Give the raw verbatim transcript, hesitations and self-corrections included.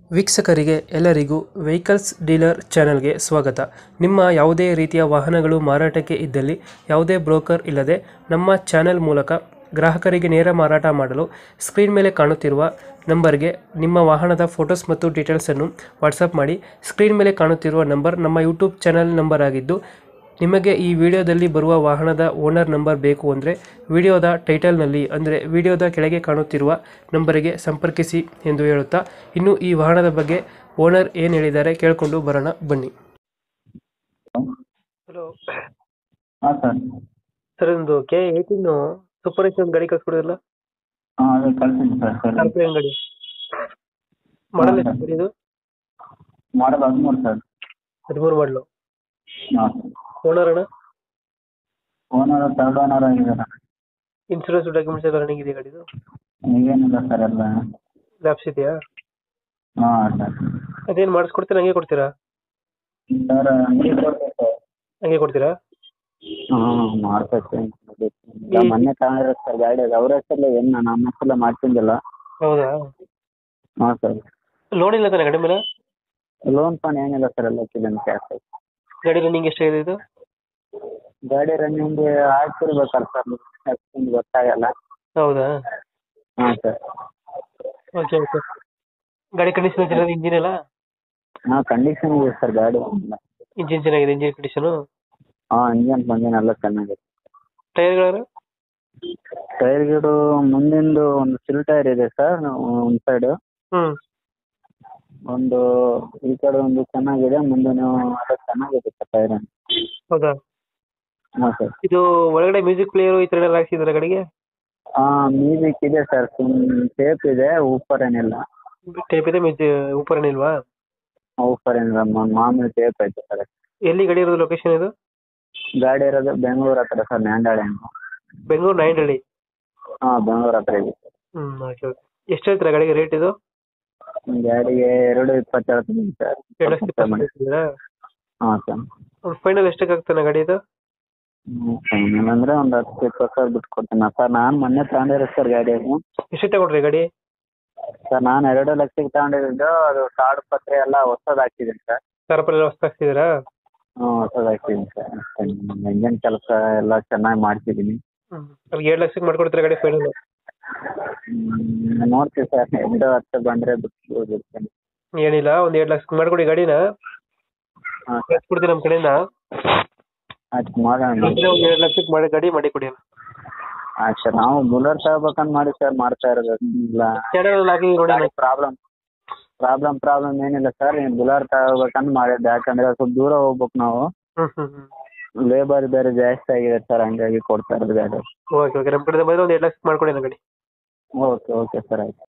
ವೀಕ್ಷಕರಿಗೆ ಎಲ್ಲರಿಗೂ vehicles dealer ಚಾನೆಲ್ಗೆ ಸ್ವಾಗತ. ನಿಮ್ಮ ಯಾವುದೇ ರೀತಿಯ ವಾಹನಗಳು ಮಾರಾಟಕ್ಕೆ ಇದ್ದಲ್ಲಿ ಯಾವುದೇ ಬ್ರೋಕರ್ ಇಲ್ಲದೆ ನಮ್ಮ ಚಾನೆಲ್ ಮೂಲಕ ಗ್ರಾಹಕರಿಗೆ ನೇರ ಮಾರಾಟ ಮಾಡಲು ಸ್ಕ್ರೀನ್ ಮೇಲೆ ಕಾಣುತ್ತಿರುವ ನಂಬರ್ಗೆ ನಿಮ್ಮ ವಾಹನದ ಫೋಟೋಸ್ ಮತ್ತು ಡೀಟೇಲ್ಸನ್ನು ವಾಟ್ಸಪ್ ಮಾಡಿ. ಸ್ಕ್ರೀನ್ ಮೇಲೆ ಕಾಣುತ್ತಿರುವ ನಂಬರ್ ನಮ್ಮ ಯೂಟ್ಯೂಬ್ ಚಾನೆಲ್ ನಂಬರ್ ಆಗಿದ್ದು, ನಿಮಗೆ ಈ ವಿಡಿಯೋದಲ್ಲಿ ಬರುವ ವಾಹನದ ಓನರ್ ನಂಬರ್ ಬೇಕು ಅಂದರೆ ವಿಡಿಯೋದ ಟೈಟಲ್ನಲ್ಲಿ ಅಂದರೆ ವಿಡಿಯೋದ ಕೆಳಗೆ ಕಾಣುತ್ತಿರುವ ನಂಬರಿಗೆ ಸಂಪರ್ಕಿಸಿ ಎಂದು ಹೇಳುತ್ತಾ, ಇನ್ನು ಈ ವಾಹನದ ಬಗ್ಗೆ ಓನರ್ ಏನು ಹೇಳಿದ್ದಾರೆ ಕೇಳಿಕೊಂಡು ಬರೋಣ ಬನ್ನಿ. ಹಲೋ ಹಾಂ ಸರ್. ಸರ್, ಒಂದು ಕೆ ಏಯ್ಟೀನ್ ಸೂಪರ್ ಎಚ್ ಒಂದು ಗಾಡಿ ಕಳ್ಸ್ಕೊಡಿರಲ್ಲ, ಹಾಂ ಅದೇ ಕಳ್ಸಿದ್ದೀನಿ ಸರ್ ಸರ್ ಸ್ಕಾರ್ಪಿಯೋ ಗಾಡಿ ಮಾಡಲ್ ಹಾಂ ಎಷ್ಟು ಸರ್. ಇದು? ಮಾಡಲ್ ಹದಿಮೂರು ಸರ್. ಹದಿಮೂರು ಮಾಡಲು. ಹಾಂ ಓನರ್ ಅಣ್ಣ? ಓನರ್ ತರ್ಡ್ ಓನರ್ ಆಗಿದ್ದಾರೆ. ಇನ್ಶೂರೆನ್ಸ್ ಡಾಕ್ಯುಮೆಂಟ್ಸ್ ಎಲ್ಲ ರನ್ನಿಂಗ್ ಇದೆ ಗಾಡಿದು? ಈಗೇನಿಲ್ಲ ಸರ್ ಎಲ್ಲ. ಲ್ಯಾಪ್ಸ್ ಇದೆಯಾ? ಹಾಂ ಸರ್. ಅದೇನು ಮಾಡಿಸ್ಕೊಡ್ತೀರಾ ಹಂಗೆ ಕೊಡ್ತೀರಾ? ಸರ್ ಹಂಗೆ ಕೊಡ್ಬೇಕು ಸರ್. ಹಂಗೆ ಕೊಡ್ತೀರಾ? ಹಾಂ ಮಾಡ್ಬೇಕು. ಈಗ ಮೊನ್ನೆ ತಗೊಂಡಿರೋ ಸರ್ ಗಾಡಿ, ಅದು ಅವ್ರ ಹೆಸರಲ್ಲೇ ಏನು ನಾನು ನಮ್ಮ ಹೆಸರಲ್ಲೇ ಮಾಡ್ತಿದ್ದಿಲ್ಲ. ಹೌದಾ? ಹಾಂ ಸರ್. ಲೋನ್ ಇಲ್ಲ ತಾನೆ ಗಾಡಿ ಮೇಲೆ? ಲೋನ್ ಫೋನ್ ಏನಿಲ್ಲ ಸರ್, ಎಲ್ಲ ಕಿಲೋನ್ ಕ್ಯಾಶ್. ಗಾಡಿ ರನ್ನಿಂಗ್ ಎಷ್ಟಾಗಿದೆ ಇದು? ಗಾಡಿ ರನ್ನಿಂಗ್ ಆಗ್ತಿರ್ಬೇಕಲ್ಲ ಸರ್, ಅಷ್ಟೊಂದು ಗೊತ್ತಾಗಲ್ಲ. ಹೌದಾ? ಹಾಂ ಸರ್. Okay okay. ಗಾಡಿ ಕಂಡೀಷನ್ ಚೆನ್ನಾಗಿದೆ, ಇಂಜಿನ್ ಎಲ್ಲ? ಹಾಂ ಕಂಡೀಷನ್ ಇದೆ ಸರ್ ಗಾಡಿ. ಇಂಜಿನ್ ಚೆನ್ನಾಗಿದೆ, ಇಂಜಿನ್ ಕಂಡೀಷನು? ಹಾಂ ಇಂಜನ್ ಬಂದಿನ ಎಲ್ಲ ಚೆನ್ನಾಗಿದೆ. ಟೈರ್ಗಳು? ಟೈರ್ ಗಿಡು ಮುಂದಿಂದು ಒಂದು ಸಿಲ್ ಟೈರ್ ಇದೆ ಸರ್ ಒಂದು ಸೈಡು, ಹ್ಞೂ. ಒಂದು ಈ ಕಡೆ ಒಂದು ಚೆನ್ನಾಗಿದೆ, ಮುಂದಿನ ಎಲ್ಲ ಚೆನ್ನಾಗಿದೆ ಸರ್ ಟೈರ್. ಹೌದಾ? ಹಾಂ ಸರ್. ಇದು ಒಳಗಡೆ ಮ್ಯೂಸಿಕ್ ಪ್ಲೇಯರು ಈ ಥರ ಎಲ್ಲ ಹಾಕ್ಸಿದ್ದಾರೆ ಗಾಡಿಗೆ? ಹಾಂ ಮ್ಯೂಸಿಕ್ ಇದೆ ಸರ್, ಟೇಪ್ ಇದೆ, ಊಪರ್ ಏನಿಲ್ಲ. ಟೇಪ್ ಇದೆ, ಮ್ಯೂಸಿಕ್ ಊಪರ್ ಏನಿಲ್ವಾ? ಊಪರ್ ಏನಿಲ್ಲ, ಮಾಮೂಲಿ ಟೇಪ್ ಐತೆ ಸರ್. ಎಲ್ಲಿ ಗಾಡಿ ಇರೋದು, ಲೊಕೇಶನ್ ಇದು? ಗಾಡಿ ಇರೋದು ಬೆಂಗಳೂರು ಹತ್ರ ಸರ್, ನ್ಯಾಂಡಾಳೆ ಅಂತ. ಬೆಂಗಳೂರು ನಾಯಂಡಹಳ್ಳಿ? ಹಾಂ ಬೆಂಗಳೂರು ಹತ್ರ ಇದೆ ಸರ್. ಹ್ಞೂ ಓಕೆ ಓಕೆ. ಎಷ್ಟು ಹೇಳ್ತೀರಾ ಗಾಡಿಗೆ ರೇಟ್ ಇದು? ಗಾಡಿಗೆ ಎರಡು ಇಪ್ಪತ್ತು ಹೇಳ್ತೀನಿ ಸರ್. ಎರಡು ಲಕ್ಷ ಇಪ್ಪತ್ತು ಹೇಳ್ತಿದ್ದೀರಾ? ಹಾಂ ಸರ್. ಫೈನಲ್ ಎಷ್ಟಕ್ಕೆ ಆಗ್ತಾನೆ ಗಾಡಿ ಇದು? ಫೈನಲ್ ಅಂದರೆ ಒಂದು ಹತ್ತು ಇಪ್ಪತ್ತು ಸಾವಿರ ಬಿಟ್ಟು ಕೊಡ್ತೀನಿ ಸರ್. ನಾನು ಮೊನ್ನೆ ತಗೊಂಡಿರೋ ಸರ್ ಗಾಡಿ ಅದು. ಎಷ್ಟು ತಗೊಂಡ್ರಿ ಗಾಡಿ? ಸರ್ ನಾನು ಎರಡು ಲಕ್ಷಕ್ಕೆ ತಗೊಂಡಿದ್ದು, ಅದು ಕಾರ್ಡ್ ಪತ್ರ ಎಲ್ಲ ಹೊಸದು ಹಾಕ್ತಿದ್ದೀನಿ ಸರ್. ಕಾರ್ಪಲ್ ಎಲ್ಲ ಹೊಸ ಹಾಕ್ಸಿದ್ದೀರಾ? ಹ್ಞೂ ಹೊಸದು ಹಾಕ್ತಿದ್ದೀನಿ ಸರ್. ಇಂಜನ್ ಕೆಲಸ ಎಲ್ಲ ಚೆನ್ನಾಗಿ ಮಾಡ್ತಿದ್ದೀನಿ. ಹ್ಞೂ. ಅಲ್ಲಿ ಎರಡು ಲಕ್ಷಕ್ಕೆ ಮಾಡ್ಕೊಡ್ತೀರಾ ಗಾಡಿ ಫೈನಲ್? ನೋಡ್ತೀವಿ ಸರ್, ಎರಡು ಹತ್ತು ಬಂದರೆ ಬಿಟ್ಟು ಬಿಡ್ತೀನಿ. ಏನಿಲ್ಲ, ಒಂದು ಎರಡು ಲಕ್ಷಕ್ಕೆ ಮಾಡ್ಕೊಡಿ ಗಾಡಿನ. ಹಾಂ ಸರ್. ಕಳ್ಸ್ಕೊಡ್ತೀನಿ ನಮ್ಮ ಕಡೆಯಿಂದ. ಆಯ್ತು ಮಾಡೋಣ. ಒಂದು ಎರಡು ಲಕ್ಷಕ್ಕೆ ಮಾಡಿ ಗಾಡಿ ಮಾಡಿ ಕೊಡಿ. ಆಯ್ತು ಸರ್. ನಾವು ಬುಲರ್ ತಗೋಬೇಕಂತ ಮಾಡಿ ಸರ್, ಮಾಡ್ತಾ ಇರೋದು ಇಲ್ಲ. ಚಾನಲ್ ಹಾಕಿ ನೋಡಿ. ಪ್ರಾಬ್ಲಮ್ ಪ್ರಾಬ್ಲಮ್ ಪ್ರಾಬ್ಲಮ್ ಏನಿಲ್ಲ ಸರ್, ಬುಲರ್ ತಗೋಬೇಕಂತ ಮಾಡಿದ್ದೆ. ಯಾಕಂದರೆ ಸ್ವಲ್ಪ ದೂರ ಹೋಗ್ಬೇಕು ನಾವು. ಹ್ಞೂ ಹ್ಞೂ ಹ್ಞೂ. ಲೇಬರ್ ಬೇರೆ ಜಾಸ್ತಿ ಆಗಿದೆ ಸರ್, ಹಂಗಾಗಿ ಕೊಡ್ತಾ ಇರೋದು ಗಾಡಿ. Okay okay. ನಮ್ಮ ಕಡೆಯಿಂದ ಬಂದರೆ ಒಂದು ಎರಡು ಲಕ್ಷಕ್ಕೆ ಮಾಡ್ಕೊಡಿ ಗಾಡಿ. ಓಕೆ ಓಕೆ ಸರ್ ಆಯ್ತು.